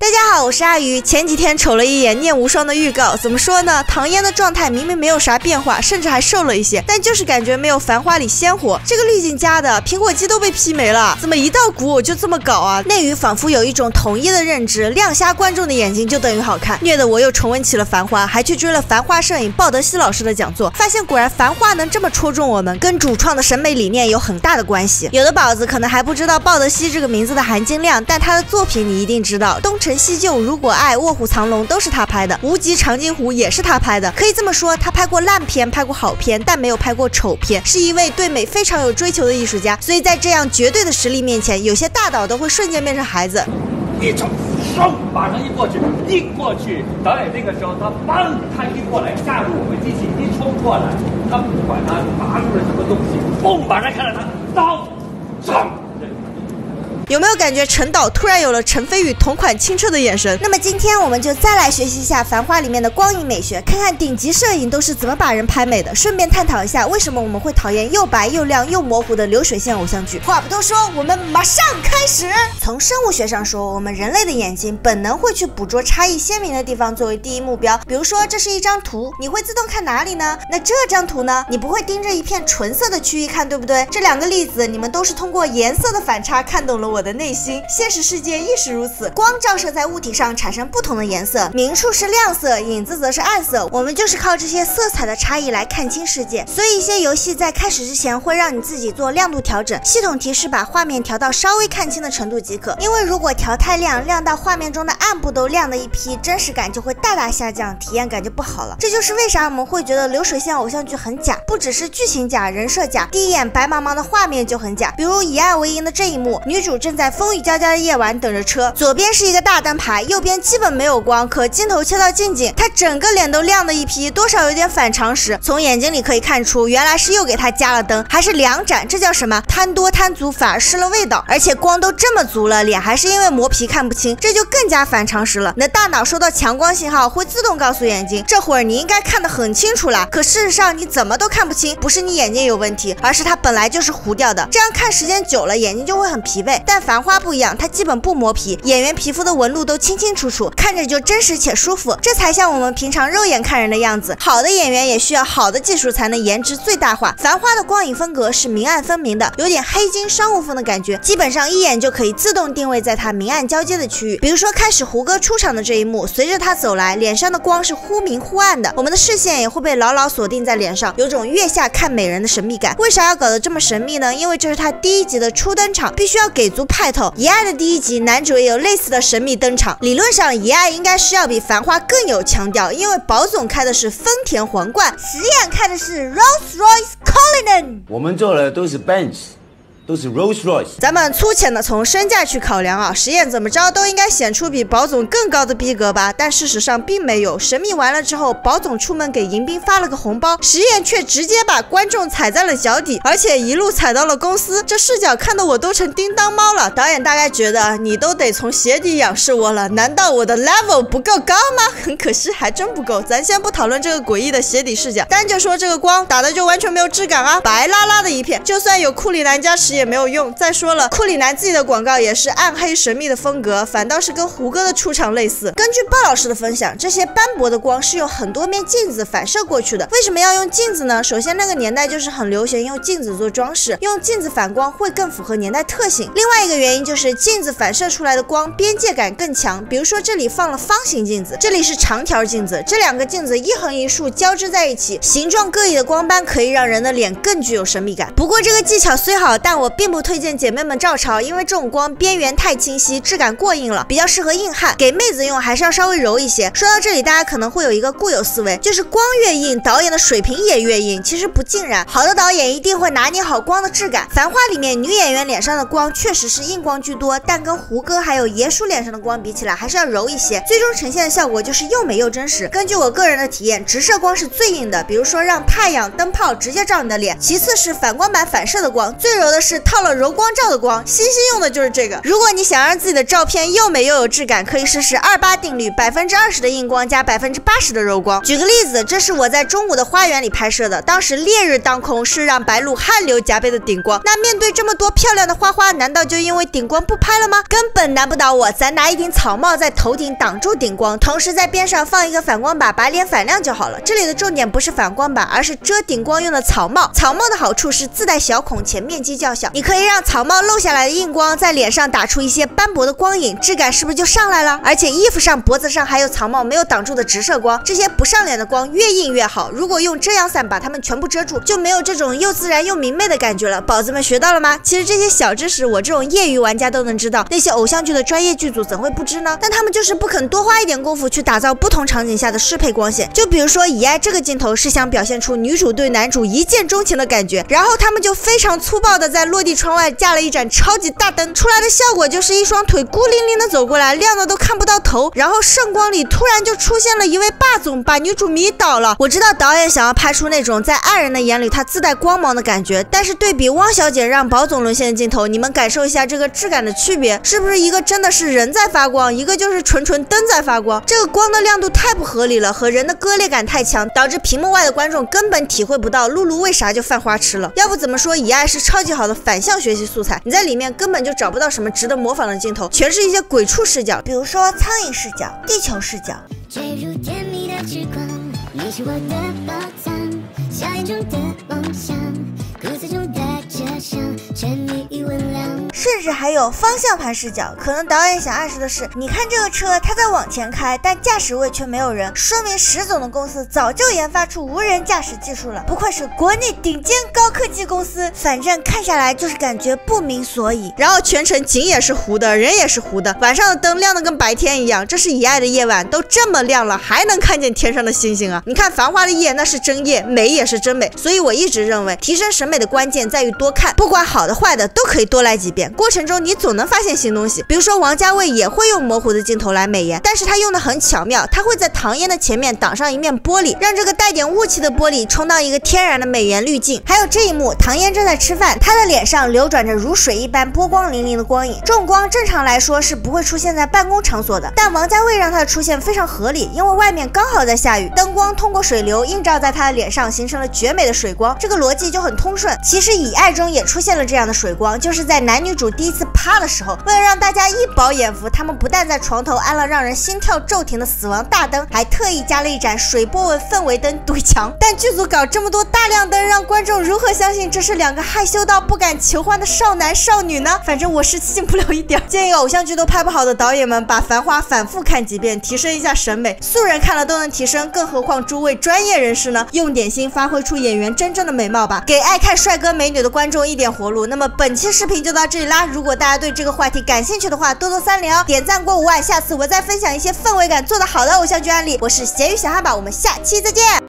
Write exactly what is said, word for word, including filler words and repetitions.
大家好，我是阿鱼。前几天瞅了一眼《念无双》的预告，怎么说呢？唐嫣的状态明明没有啥变化，甚至还瘦了一些，但就是感觉没有《繁花》里鲜活。这个滤镜加的，苹果肌都被 P 没了，怎么一到古偶就这么搞啊？内娱仿佛有一种统一的认知，亮瞎观众的眼睛就等于好看，虐得我又重温起了《繁花》，还去追了《繁花》摄影鲍德西老师的讲座，发现果然《繁花》能这么戳中我们，跟主创的审美理念有很大的关系。有的宝子可能还不知道鲍德西这个名字的含金量，但他的作品你一定知道，东成西就、如果爱、卧虎藏龙都是他拍的，无极长津湖也是他拍的。可以这么说，他拍过烂片，拍过好片，但没有拍过丑片，是一位对美非常有追求的艺术家。所以在这样绝对的实力面前，有些大导都会瞬间变成孩子。 一冲手马上一过去，一过去，导演那个时候他砰，他一过来架住我们机器一冲过来，他不管他拔出了什么东西，嘣，马上看到他刀撞。 有没有感觉陈导突然有了陈飞宇同款清澈的眼神？那么今天我们就再来学习一下《繁花》里面的光影美学，看看顶级摄影都是怎么把人拍美的，顺便探讨一下为什么我们会讨厌又白又亮又模糊的流水线偶像剧。话不多说，我们马上开始。从生物学上说，我们人类的眼睛本能会去捕捉差异鲜明的地方作为第一目标。比如说这是一张图，你会自动看哪里呢？那这张图呢？你不会盯着一片纯色的区域看，对不对？这两个例子你们都是通过颜色的反差看懂了我的内心。现实世界亦是如此，光照射在物体上产生不同的颜色，明处是亮色，影子则是暗色。我们就是靠这些色彩的差异来看清世界。所以一些游戏在开始之前会让你自己做亮度调整，系统提示把画面调到稍微看清的程度即可。因为如果调太亮，亮到画面中的暗部都亮的一批，真实感就会大大下降，体验感就不好了。这就是为啥我们会觉得流水线偶像剧很假，不只是剧情假，人设假，第一眼白茫茫的画面就很假。比如以爱为营的这一幕，女主正在风雨交加的夜晚等着车，左边是一个大灯牌，右边基本没有光，可镜头切到近景，她整个脸都亮的一批，多少有点反常识。从眼睛里可以看出，原来是又给她加了灯，还是两盏，这叫什么？贪多贪足反而失了味道。而且光都这么足了，脸还是因为磨皮看不清，这就更加反常识了。你的大脑收到强光信号会自动告诉眼睛，这会儿你应该看得很清楚了，可事实上你怎么都看不清，不是你眼睛有问题，而是它本来就是糊掉的。这样看时间久了，眼睛就会很疲惫。但繁花不一样，它基本不磨皮，演员皮肤的纹路都清清楚楚，看着就真实且舒服，这才像我们平常肉眼看人的样子。好的演员也需要好的技术才能颜值最大化。繁花的光影风格是明暗分明的，有点黑金商务风的感觉，基本上一眼就可以自动定位在它明暗交接的区域。比如说开始胡歌出场的这一幕，随着他走来，脸上的光是忽明忽暗的，我们的视线也会被牢牢锁定在脸上，有种月下看美人的神秘感。为啥要搞得这么神秘呢？因为这是他第一集的初登场，必须要给足派头。以爱的第一集男主也有类似的神秘登场，理论上以爱应该是要比繁花更有腔调，因为宝总开的是丰田皇冠，实验开的是 Rolls-Royce Cullinan， 我们做的都是 Benz， 都是 Rolls-Royce。 咱们粗浅的从身价去考量啊，实验怎么着都应该显出比宝总更高的逼格吧，但事实上并没有。神秘完了之后，宝总出门给迎宾发了个红包，实验却直接把观众踩在了脚底，而且一路踩到了公司，这视角看得我都成叮当猫了。导演大概觉得你都得从鞋底仰视我了，难道我的 level 不够高吗？很可惜还真不够。咱先不讨论这个诡异的鞋底视角，单就说这个光打的就完全没有质感啊，白拉拉的一片，就算有库里南加持也没有用。再说了，库里南自己的广告也是暗黑神秘的风格，反倒是跟胡歌的出场类似。根据鲍老师的分享，这些斑驳的光是有很多面镜子反射过去的。为什么要用镜子呢？首先那个年代就是很流行用镜子做装饰，用镜子反光会更符合年代特性。另外一个原因就是镜子反射出来的光边界感更强，比如说这里放了方形镜子，这里是长条镜子，这两个镜子一横一竖交织在一起，形状各异的光斑可以让人的脸更具有神秘感。不过这个技巧虽好，但我并不推荐姐妹们照抄，因为这种光边缘太清晰，质感过硬了，比较适合硬汉，给妹子用还是要稍微柔一些。说到这里，大家可能会有一个固有思维，就是光越硬，导演的水平也越硬。其实不尽然，好的导演一定会拿捏好光的质感。繁花里面女演员脸上的光确实是硬光居多，但跟胡歌还有爷叔脸上的光比起来，还是要柔一些，最终呈现的效果就是又美又真实。根据我个人的体验，直射光是最硬的，比如说让太阳灯泡直接照你的脸，其次是反光板反射的光，最柔的是是套了柔光罩的光，星星用的就是这个。如果你想让自己的照片又美又有质感，可以试试二八定律，百分之二十的硬光加百分之八十的柔光。举个例子，这是我在中午的花园里拍摄的，当时烈日当空，是让白鹿汗流浃背的顶光。那面对这么多漂亮的花花，难道就因为顶光不拍了吗？根本难不倒我，咱拿一顶草帽在头顶挡住顶光，同时在边上放一个反光板，把脸反亮就好了。这里的重点不是反光板，而是遮顶光用的草帽。草帽的好处是自带小孔且面积较小，你可以让草帽漏下来的硬光在脸上打出一些斑驳的光影，质感是不是就上来了？而且衣服上、脖子上还有草帽没有挡住的直射光，这些不上脸的光越硬越好。如果用遮阳伞把它们全部遮住，就没有这种又自然又明媚的感觉了。宝子们学到了吗？其实这些小知识我这种业余玩家都能知道，那些偶像剧的专业剧组怎会不知呢？但他们就是不肯多花一点功夫去打造不同场景下的适配光线。就比如说以爱这个镜头是想表现出女主对男主一见钟情的感觉，然后他们就非常粗暴的在落地窗外架了一盏超级大灯，出来的效果就是一双腿孤零零的走过来，亮的都看不到头，然后圣光里突然就出现了一位霸总，把女主迷倒了。我知道导演想要拍出那种在爱人的眼里他自带光芒的感觉，但是对比汪小姐让宝总沦陷的镜头，你们感受一下这个质感的区别，是不是一个真的是人在发光，一个就是纯纯灯在发光？这个光的亮度太不合理了，和人的割裂感太强，导致屏幕外的观众根本体会不到露露为啥就犯花痴了。要不怎么说以爱是超级好的反向学习素材，你在里面根本就找不到什么值得模仿的镜头，全是一些鬼畜视角，比如说苍蝇视角、地球视角。坠入甜蜜的时光，你是我的宝藏，笑眼中的梦想，骨子中带着伤，沉迷于温良。甚至还有方向盘视角，可能导演想暗示的是，你看这个车它在往前开，但驾驶位却没有人，说明石总的公司早就研发出无人驾驶技术了，不愧是国内顶尖高科技公司。反正看下来就是感觉不明所以。然后全程景也是糊的，人也是糊的，晚上的灯亮得跟白天一样，这是以爱的夜晚都这么亮了，还能看见天上的星星啊！你看繁花的夜那是真夜，美也是真美。所以我一直认为提升审美的关键在于多看，不管好的坏的都可以多来几遍，过程中你总能发现新东西。比如说王家卫也会用模糊的镜头来美颜，但是他用的很巧妙，他会在唐嫣的前面挡上一面玻璃，让这个带点雾气的玻璃充当一个天然的美颜滤镜。还有这一幕，唐嫣正在吃饭，她的脸上流转着如水一般波光粼粼的光影，这种光正常来说是不会出现在办公场所的，但王家卫让它的出现非常合理，因为外面刚好在下雨，灯光通过水流映照在他的脸上，形成了绝美的水光，这个逻辑就很通顺。其实以爱中也出现了这样的水光，就是在男女主第一次趴的时候，为了让大家一饱眼福，他们不但在床头安了让人心跳骤停的死亡大灯，还特意加了一盏水波纹氛围灯怼墙。但剧组搞这么多大亮灯，让观众如何相信这是两个害羞到不敢求欢的少男少女呢？反正我是信不了一点。建议偶像剧都拍不好的导演们把《繁花》反复看几遍，提升一下审美。素人看了都能提升，更何况诸位专业人士呢？用点心发挥出演员真正的美貌吧，给爱看帅哥美女的观众一点活路。那么本期视频就到这里啦，如果大家对这个话题感兴趣的话，多多三连哦，点赞过五万，下次我再分享一些氛围感做得好的偶像剧案例。我是咸鱼小汉堡，我们下期再见。